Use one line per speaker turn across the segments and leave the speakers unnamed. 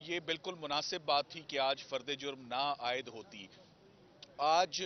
یہ بالکل مناسب بات تھی کہ آج فرد جرم نہ عائد ہوتی. آج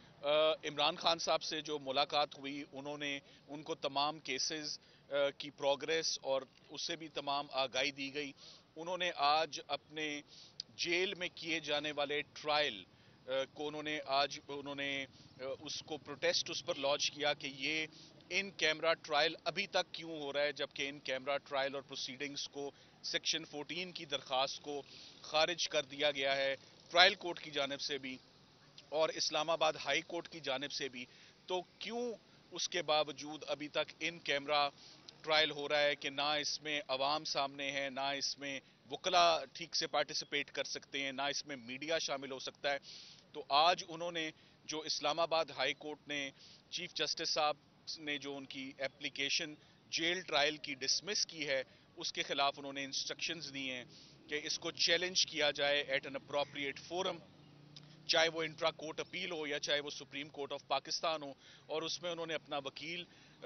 عمران خان صاحب سے جو ملاقات ہوئی، انہوں نے ان کو تمام کیسز کی پروگریس اور اس سے بھی تمام آگاہی دی گئی. انہوں نے آج اپنے جیل میں کیے جانے والے ٹرائل کو انہوں نے اس کو پروٹیسٹ اس پر لانچ کیا کہ یہ ان کیمرہ ٹرائل ابھی تک کیوں ہو رہا ہے، جبکہ ان کیمرہ ٹرائل اور پروسیڈنگز کو سیکشن 14 کی درخواست کو خارج کر دیا گیا ہے ٹرائل کورٹ کی جانب سے بھی اور اسلام آباد ہائی کورٹ کی جانب سے بھی. تو کیوں اس کے باوجود ابھی تک ان کیمرہ ٹرائل ہو رہا ہے کہ نہ اس میں عوام سامنے ہے، نہ اس میں وکلا ٹھیک سے پارٹیسپیٹ کر سکتے ہیں، نہ اس میں میڈیا شامل ہو سکتا ہے. تو آج انہوں نے جو اسلام آباد ہائی کورٹ نے چیف جسٹس صاحب نے جو ان کی اپلیکیشن جیل ٹرائل کی ڈسمس کی ہے، اس کے خلاف انہوں نے انسٹرکشنز دی ہیں کہ اس کو چیلنج کیا جائے ایٹ این اپروپریٹ فورم، چاہے وہ انٹرا کورٹ اپیل ہو یا چاہے وہ سپریم کورٹ آف پاکستان ہو. اور اس میں انہوں نے اپنا وکیل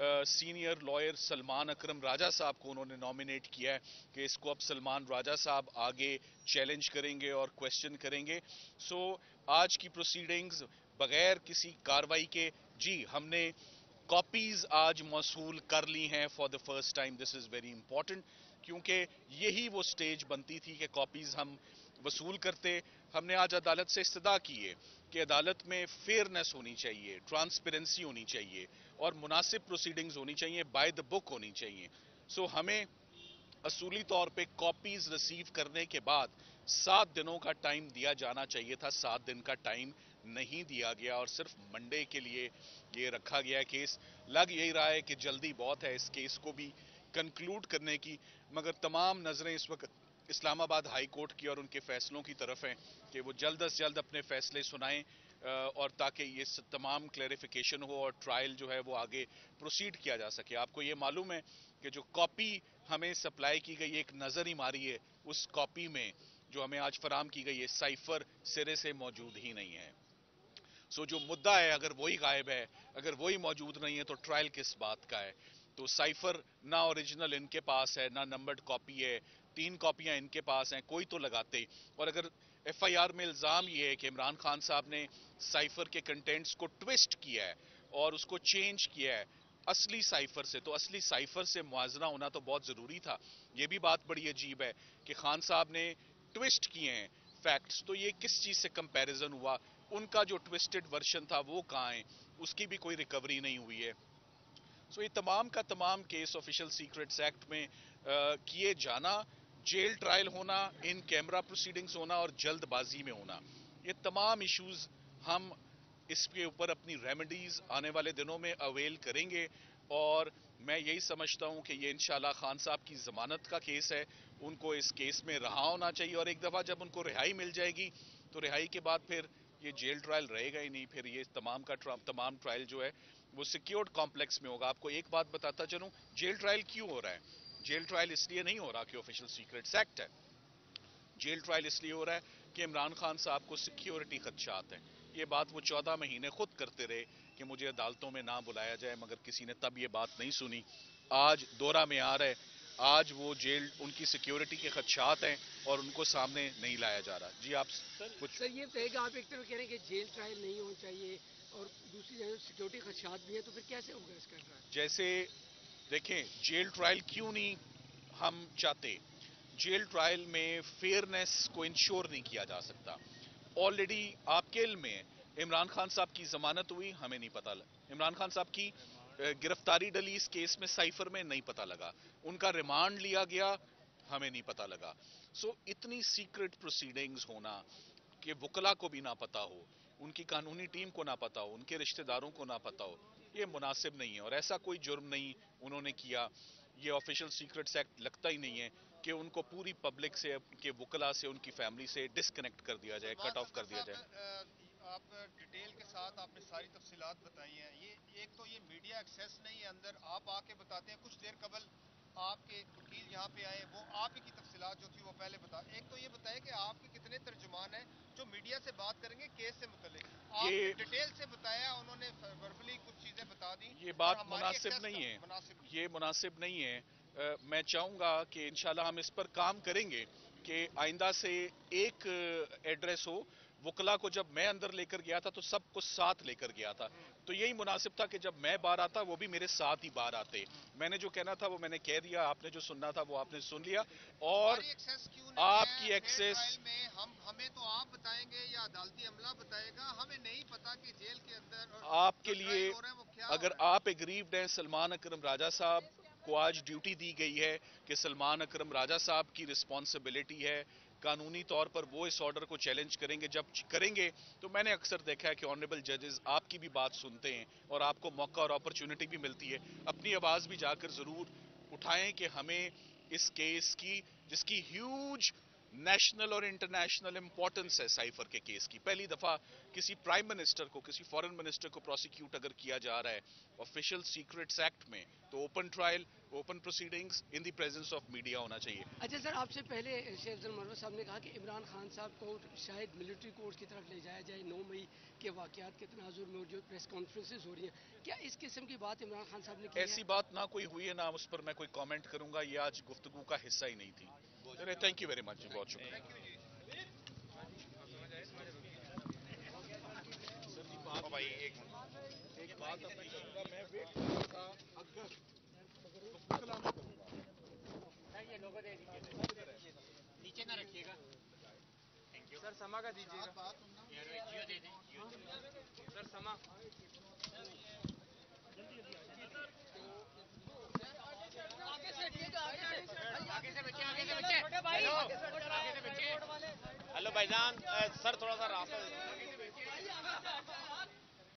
سینئر لائر سلمان اکرم راجہ صاحب کو انہوں نے نامینیٹ کیا ہے کہ اس کو اب سلمان راجہ صاحب آگے چیلنج کریں گے اور کویسچن کریں گے. سو آج کی پروسیڈنگز بغیر کسی کاروائی کے، جی ہم نے کاپیز آج موصول کر لی ہیں for the first time. This is very important کیونکہ یہی وہ سٹیج بنتی تھی کہ کاپیز ہم وصول کرتے. ہم نے آج عدالت سے استدعا کی ہے کہ عدالت میں فیئرنیس ہونی چاہیے، ٹرانسپیرنسی ہونی چاہیے اور مناسب پروسیڈنگز ہونی چاہیے، بائی دا بک ہونی چاہیے. سو ہمیں اصولی طور پہ کاپیز ریسیو کرنے کے بعد 7 دنوں کا ٹائم دیا جانا چاہیے تھا. 7 دن کا ٹائم نہیں دیا گیا اور صرف منڈے کے لیے یہ رکھا گیا کیس. لگ یہی رہا ہے کہ جلدی بہت ہے اس کیس کو بھی کنکلوڈ کرنے کی، مگر تمام نظریں اس وقت اسلام آباد ہائی کورٹ کی اور ان کے فیصلوں کی طرف ہیں کہ وہ جلد از جلد اپنے فیصلے سنائیں اور تاکہ یہ تمام کلیریفیکیشن ہو اور ٹرائل جو ہے وہ آگے پروسیڈ کیا جا سکے. آپ کو یہ معلوم ہے کہ جو کاپی ہمیں سپلائی کی گئی، ایک نظر ہی ماری ہے اس کاپی میں جو ہمیں آج فراہم کی گئی ہے، سائفر سرے سے موجود ہی نہیں ہے. سو جو مدعا ہے اگر وہی غائب ہے، اگر وہی موجود نہیں ہے تو ٹرائل کس بات کا ہے. تو سائفر نہ اوریجنل ان کے پاس ہے، نہ نمبرڈ کاپی ہے، 3 کاپیاں ان کے پاس ہیں. کوئی تو لگاتے. اور اگر ایف آئی آر میں الزام یہ ہے کہ عمران خان صاحب نے سائفر کے کنٹینٹس کو ٹویسٹ کیا ہے اور اس کو چینج کیا ہے اصلی سائفر سے، تو اصلی سائفر سے موازنہ ہونا تو بہت ضروری تھا. یہ بھی بات بڑی عجیب ہے کہ خان صاحب نے ٹویسٹ کیے ہیں فیکٹس، تو یہ کس چیز سے کمپیریزن ہوا؟ ان کا جو ٹویسٹڈ ورژن تھا وہ کہاں ہے؟ اس کی بھی کوئی ریکوری نہیں ہوئی ہے. سو یہ تمام کا تمام کیس آفیشل سیکرٹس ایکٹ میں کیے جانا، جیل ٹرائل ہونا، ان کیمرہ پروسیڈنگز ہونا اور جلد بازی میں ہونا، یہ تمام ایشوز ہم اس کے اوپر اپنی ریمیڈیز آنے والے دنوں میں اویل کریں گے. اور میں یہی سمجھتا ہوں کہ یہ انشاءاللہ خان صاحب کی ضمانت کا کیس ہے، ان کو اس کیس میں رہا ہونا چاہیے اور ایک دفعہ جب ان کو رہائی مل جائے گی تو رہائی کے بعد پھر یہ جیل ٹرائل رہے گا ہی نہیں. پھر یہ تمام ٹرائل جو ہے وہ سیکیورڈ کمپلیکس میں ہوگا. آپ کو ایک بات بتاتا چلوں، جیل ٹرائل کیوں ہو رہا ہے؟ جیل ٹرائل اس لیے نہیں ہو رہا کہ آفیشل سیکرٹس ایکٹ ہے. جیل ٹرائل اس لیے ہو رہا ہے کہ عمران خان صاحب کو سیکیورٹی خدشات ہیں. یہ بات وہ 14 مہینے خود کرتے رہے کہ مجھے عدالتوں میں نہ بلایا جائے، مگر کسی نے تب یہ بات نہیں سنی. آج دورہ میں آ رہا ہے، آج وہ جیل ان کی سیکیورٹی کے خدشات ہیں اور ان کو سامنے نہیں لایا جا رہا. جی آپ
سر
کچھ
سر یہ بتائیے کہ آپ ایک طرف کہہ رہے ہیں کہ جیل ٹرائل نہیں ہونا چاہیے اور دوسری جگہ سیکورٹی خدشات بھی ہیں، تو پھر کیسے ہوگا اس کا ٹرائل؟
جیسے دیکھیں جیل ٹرائل کیوں نہیں ہم چاہتے؟ جیل ٹرائل میں فیئرنیس کو انشور نہیں کیا جا سکتا. آلریڈی آپ کے علم میں عمران خان صاحب کی ضمانت ہوئی، ہمیں نہیں پتا عمران خان صاحب کی گرفتاری ڈلی اس کیس میں سائفر میں نہیں پتا لگا، ان کا ریمانڈ لیا گیا ہمیں نہیں پتا لگا. سو اتنی سیکرٹ پروسیڈنگز ہونا کہ وکلا کو بھی نہ پتا ہو، ان کی قانونی ٹیم کو نہ پتا ہو، ان کے رشتہ داروں کو نہ پتا ہو، یہ مناسب نہیں ہے. اور ایسا کوئی جرم نہیں انہوں نے کیا. یہ آفیشل سیکرٹس ایکٹ لگتا ہی نہیں ہے کہ ان کو پوری پبلک سے، ان کے وکلا سے، ان کی فیملی سے ڈسکنیکٹ کر دیا جائے، کٹ
سلمان
آف کر
اکبر
دیا
صاحب،
جائے.
آپ ڈیٹیل کے ساتھ آپ نے ساری تفصیلات بتائی ہیں. یہ ایک تو یہ میڈیا ایکسیس نہیں ہے اندر، آپ آ کے بتاتے ہیں. کچھ دیر قبل آپ کے وکیل یہاں پہ آئے، وہ آپ ہی کی تفصیلات جو تھی وہ پہلے بتا. ایک تو یہ بتائے کہ آپ کے کتنے ترجمان ہیں جو میڈیا سے بات کریں گے کیس سے متعلق؟ آپ نے
یہ
ڈیٹیل سے بتایا، انہوں نے وربلی کچھ چیزیں بتا دی
یہ
اور
بات
ہماری
مناسب
ایکسیس
نہیں
کا
ہے،
مناسب نہیں.
یہ مناسب نہیں ہے. میں چاہوں گا کہ انشاءاللہ ہم اس پر کام کریں گے کہ آئندہ سے ایک ایڈریس ہو. وکلا کو جب میں اندر لے کر گیا تھا تو سب کو ساتھ لے کر گیا تھا, تو یہی مناسب تھا کہ جب میں باہر آتا وہ بھی میرے ساتھ ہی باہر آتے. میں نے جو کہنا تھا وہ میں نے کہہ دیا, آپ نے جو سننا تھا وہ آپ نے سن لیا. اور
ہماری ایکسیس کیوں نہیں
آپ
ہے
کی
فیئر
ایکسیس,
ٹرائل میں؟ ہمیں تو آپ بتائیں گے یا عدالتی عملہ بتائے گا, ہمیں نہیں پتا کہ جیل کے اندر
آپ
جو
کے
ٹرائل
لیے
ہو رہے ہیں وہ کیا
اگر
ہو رہے ہیں.
آپ اگریوڈ ہیں, سلمان اکرم راجہ صاحب کو آج ڈیوٹی دی گئی ہے کہ سلمان اکرم راجہ صاحب کی رسپانسبلٹی ہے قانونی طور پر وہ اس آرڈر کو چیلنج کریں گے. جب کریں گے تو میں نے اکثر دیکھا ہے کہ آنریبل ججز آپ کی بھی بات سنتے ہیں اور آپ کو موقع اور اپرچونٹی بھی ملتی ہے. اپنی آواز بھی جا کر ضرور اٹھائیں کہ ہمیں اس کیس کی, جس کی ہیوج نیشنل اور انٹرنیشنل امپورٹنس ہے سائفر کے کیس کی, پہلی دفعہ کسی پرائم منسٹر کو, کسی فورن منسٹر کو پروسیکیوٹ اگر کیا جا رہا ہے آفیشل سیکرٹس ایکٹ میں, تو open trial, open proceedings in the presence of media ہونا چاہیے.
اچھا سر, آپ سے پہلے شیخ افضل مروت صاحب نے کہا کہ عمران خان صاحب کو شاید ملٹری کورٹ کی طرف لے جایا جائے 9 مئی کے واقعات کے تناظر میں, اور جو پریس کانفرنسز ہو رہی ہیں, کیا اس قسم کی بات عمران خان صاحب نے کی ہے؟
ایسی بات نہ کوئی ہوئی ہے, نہ اس پر میں کوئی کامنٹ کروں گا, یہ آج گفتگو کا حصہ ہی نہیں تھی. تھینک یو ویری مچ, بہت شکریہ.
بھائی ایک منٹ,
ایک بات اب میں کروں گا, میں ویٹ کر رہا تھا اگر وکلا میں کروں گا.
نیچے نہ رکھیے گا
سر, سما کا دیجیے گا.
جیو دے دیں,
سر سما
آگے سے بچے, آگے سے بچے,
ہیلو بھائی جان, سر تھوڑا سا راستہ